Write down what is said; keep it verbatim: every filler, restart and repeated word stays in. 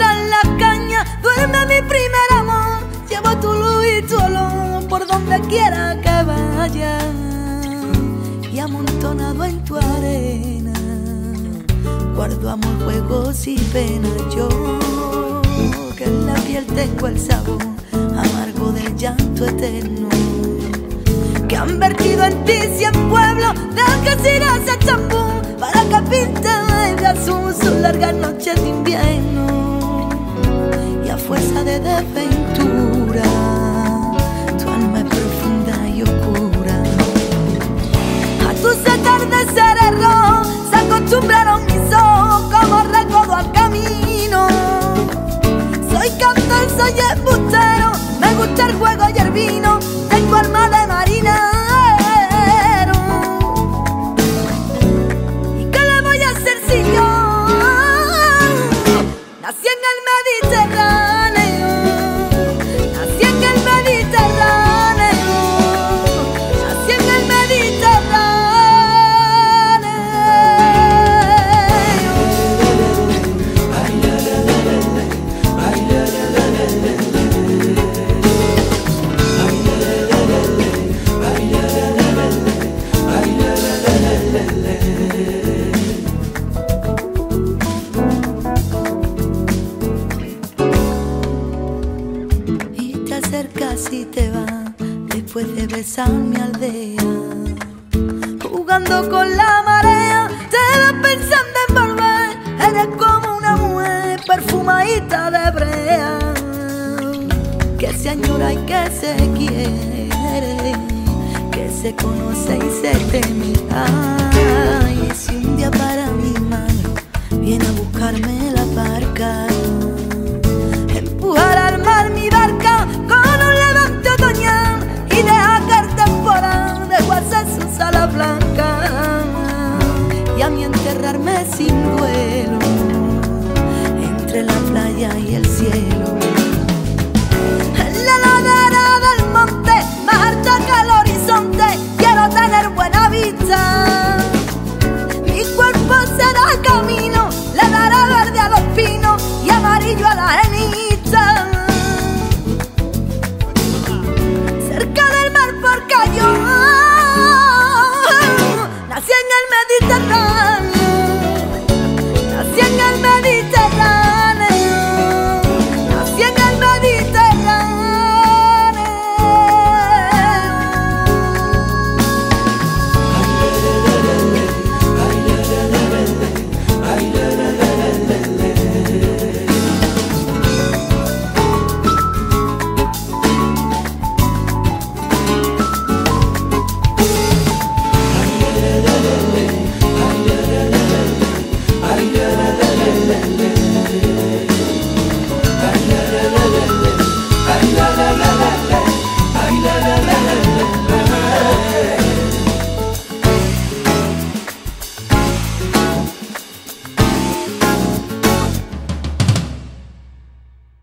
tras la caña duerme mi primer amor. Llevo tu luz y tu olor por donde quiera que vaya, y amontonado en tu arena guardo amor, juegos y penas. Yo que en la piel tengo el sabor amargo del llanto eterno, que han vertido en ti cien pueblos de Algeciras a Chambú, para que pinte de azul sus largas noches de invierno. Y a fuerza de desventura tu alma es profunda y oscura. A tus atardeceres rojos se acostumbraron mis ojos como recodo al camino. Soy cantor, soy embustero, me gusta el juego y el vino, tengo alma de marinero. ¿Y qué le voy a hacer si yo nací en el Mediterráneo? Nací en el Mediterráneo, nací en el Mediterráneo. Casi te va después de besar mi aldea, jugando con la marea, te vas pensando en volver. Eres como una mujer perfumadita de brea, que se añora y que se quiere, que se conoce y se teme. Ay, si un día para mi mano viene a buscarme la barca, empujar al mar mi barca con un levante otoñal y dejar que el temporal de hacer sus alas blancas, y a mí enterrarme sin duelo entre la playa y el cielo. En la ladera del monte, más alta que el horizonte, quiero tener buena vista. Mi cuerpo será el camino, le daré verde a los pinos y amarillo a la